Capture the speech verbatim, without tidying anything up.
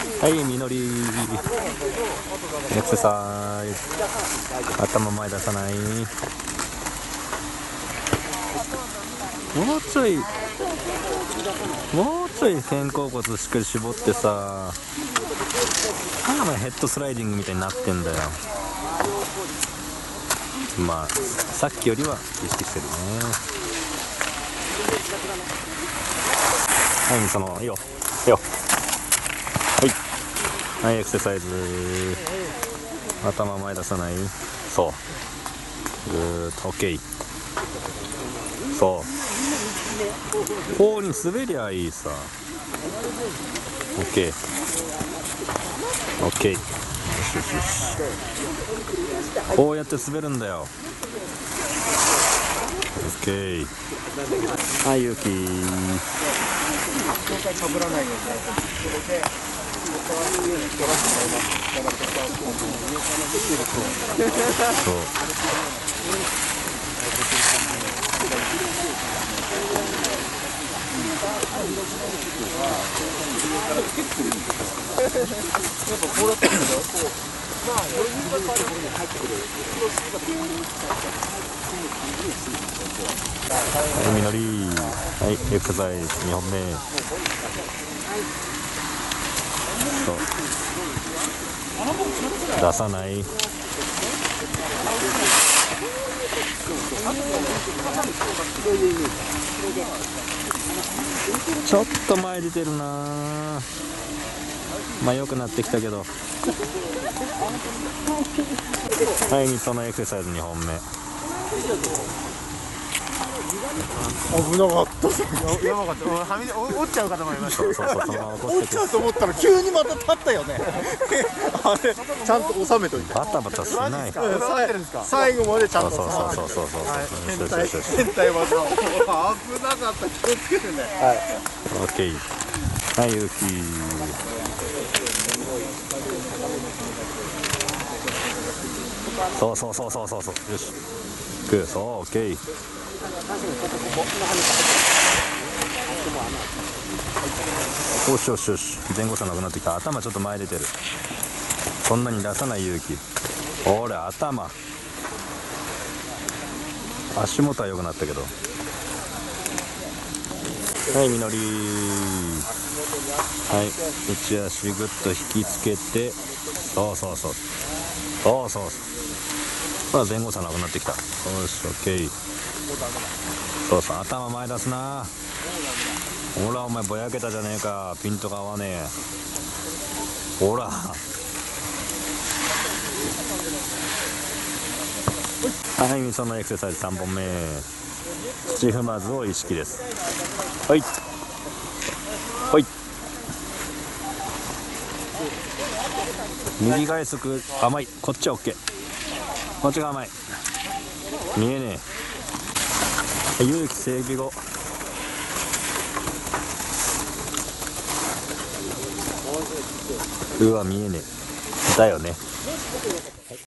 はい、みのりエクササイズ、頭前出さない。もうちょいもうちょい肩甲骨しっかり絞ってさ、なんかヘッドスライディングみたいになってんだよ。まあさっきよりは意識してるね。はい、そのいいよいいよ。はい、はい、エクササイズ。頭前出さない。そう、ぐーっと OK。 そう、こうに滑りゃいいさ。 OK OK、 よしよしよし、こうやって滑るんだよ。 OK。 はい、ゆうきかぶらないようにそうはい、みのり、はい、エクササイズにほんめ。そう、出さない。ちょっと前出てるな。まあ良くなってきたけど。はい、そのエクササイズにほんめ。 危なかった。やばかった。はみ出折っちゃうかと思いました。 そうそうそう、そのまま折っちゃうと思ったら急にまた立ったよね。あれちゃんと収めといて。 バタバタしない。 最後までちゃんと。 そうそうそうそうそう。 変態変態技。危なかった。気をつけてね。はい。 オッケー。はい、ゆうき。そうそうそうそうそうそう。よし。グー、そう、オッケー。よしよしよし、前後差なくなってきた。頭ちょっと前出てる。そんなに出さない勇気。ほら、頭。足元は良くなったけど。はい、みのり。はい、内足ぐっと引きつけて。そうそうそう。そうそうそう。まあ前後差なくなってきた。よし、オッケー。そうそう、頭前出すな。ほら、お前ぼやけたじゃねえか。ピントが合わねえ。ほら。はい、そのエクササイズさんぼんめ。土踏まずを意識です。はい。はい。右外側甘い。こっちは OK。こっちが甘い。見えねえ。勇気整備後。うわ、見えねえ。だよね。